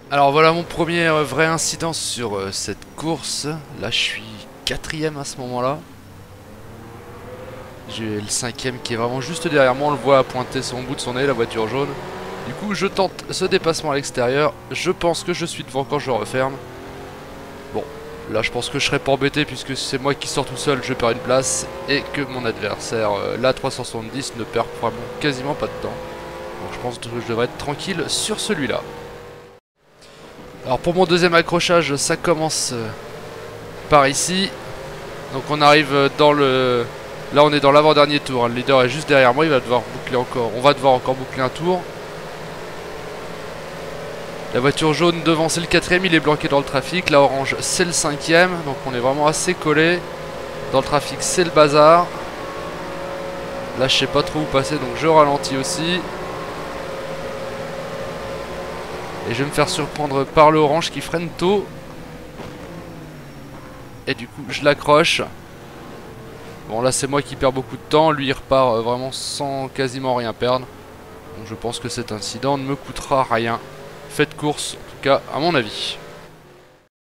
Alors voilà mon premier vrai incident sur cette course. Là je suis quatrième à ce moment-là. J'ai le cinquième qui est vraiment juste derrière moi. On le voit pointer son bout de son nez, la voiture jaune. Du coup je tente ce dépassement à l'extérieur. Je pense que je suis devant quand je referme. Bon, là je pense que je serai pas embêté puisque c'est moi qui sors tout seul, je perds une place. Et que mon adversaire, la 370, ne perd vraiment quasiment pas de temps. Donc je pense que je devrais être tranquille sur celui-là. Alors pour mon deuxième accrochage, ça commence par ici. Donc on arrive dans le... Là on est dans l'avant-dernier tour, hein. Le leader est juste derrière moi, il va devoir boucler encore. On va devoir encore boucler un tour. La voiture jaune devant c'est le quatrième, il est bloqué dans le trafic. La orange c'est le cinquième, donc on est vraiment assez collé. Dans le trafic c'est le bazar. Là je sais pas trop où passer, donc je ralentis aussi. Et je vais me faire surprendre par le orange qui freine tôt. Et du coup je l'accroche. Bon là c'est moi qui perds beaucoup de temps, lui il repart vraiment sans quasiment rien perdre. Donc je pense que cet incident ne me coûtera rien. Faites course, en tout cas à mon avis.